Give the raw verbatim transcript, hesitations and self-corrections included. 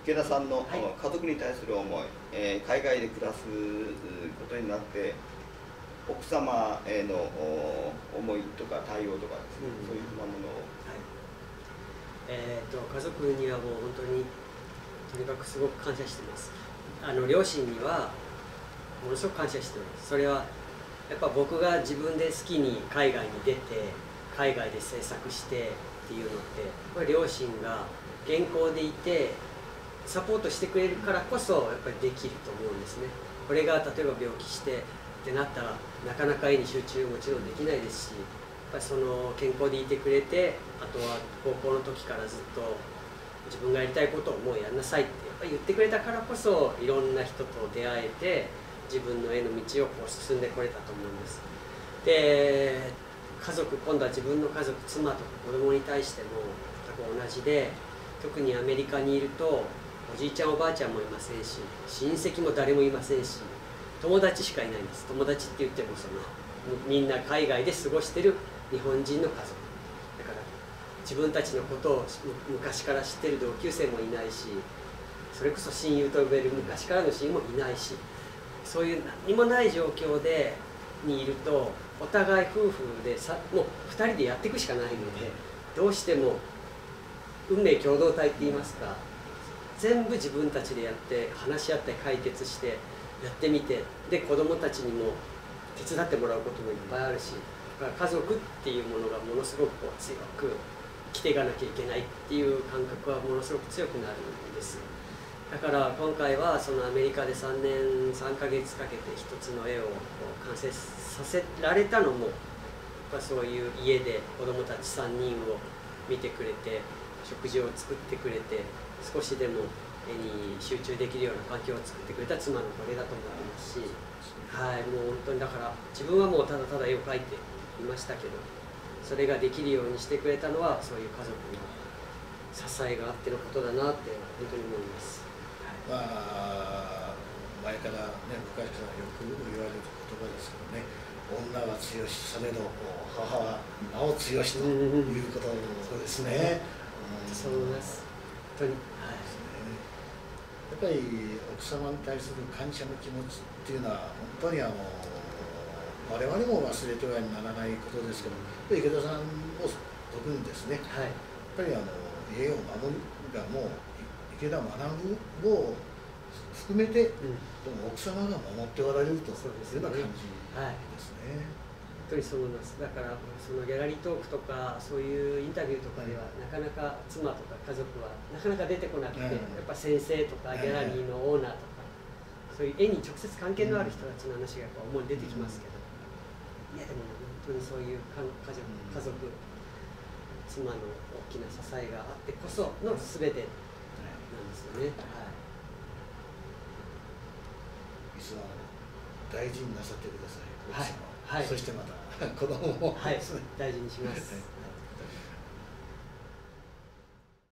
池田さんの、 はい、 家族に対する思い、えー、海外で暮らすことになって奥様への思いとか対応とかですね、うん、そういうふうなものを、はい、 えーと家族にはもう本当にとにかくすごく感謝してます。あの両親にはものすごく感謝してます。それはやっぱ僕が自分で好きに海外に出て海外で制作してっていうのってこれ両親が健康でいてサポートしてくれるからこそやっぱりできると思うんですね。これが例えば病気してってなったらなかなか絵に集中もちろんできないですし、やっぱりその健康でいてくれて、あとは高校の時からずっと自分がやりたいことをもうやんなさいってやっぱり言ってくれたからこそいろんな人と出会えて自分の絵の道をこう進んでこれたと思うんです。で家族、今度は自分の家族、妻とか子供に対しても全く同じで、特にアメリカにいるとおじいちゃんおばあちゃんもいませんし親戚も誰もいませんし友達しかいないんです。友達って言ってもそのみんな海外で過ごしてる日本人の家族だから自分たちのことを昔から知ってる同級生もいないし、それこそ親友と呼べる昔からの親友もいないし、そういう何もない状況でにいるとお互い夫婦でさもうふたりでやっていくしかないので、どうしても運命共同体って言いますか、全部自分たちでやって話し合って解決してやってみて、で子供たちにも手伝ってもらうこともいっぱいあるし、だから家族っていうものがものすごくこう強く生きていかなきゃいけないっていう感覚はものすごく強くなるんです。だから今回はそのアメリカでさんねんさんかげつかけて一つの絵をこう完成させられたのも、やっぱそういう家で子供たちさんにんを見てくれて食事を作ってくれて少しでも絵に集中できるような環境を作ってくれた妻のおかげだと思いますし、はい、もう本当にだから自分はもうただただ絵を描いていましたけど、それができるようにしてくれたのはそういう家族の支えがあってのことだなって本当に思います。 まあ、前からね、昔からよく言われる言葉ですけどね、女は強し、されど母はなお強しということですね。 そう思います。本当に。はい。 やっぱり奥様に対する感謝の気持ちっていうのは本当にあの我々も忘れてはならないことですけど、池田さんも特にですね、はい、やっぱりあの家を守るがもう池田学を含めて、うん、でも奥様が守っておられるというような感じですね。 本当にそう思います。だからそのギャラリートークとかそういうインタビューとかでは、うん、なかなか妻とか家族はなかなか出てこなくて、うん、やっぱ先生とかギャラリーのオーナーとか、うん、そういう絵に直接関係のある人たちの話がやっぱ主に出てきますけど、うん、いやでも本当にそういう家族、家族、妻の大きな支えがあってこその全てなんですよね。はい。 いつも大事になさってください。 はい。はい、 そしてまた子供も、 はい、大事にします。